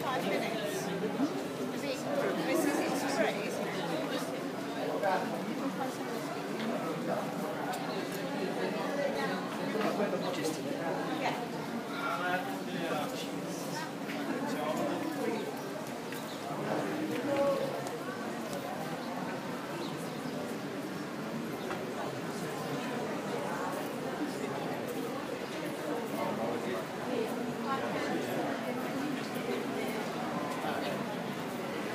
5 minutes. This is it's free, isn't it?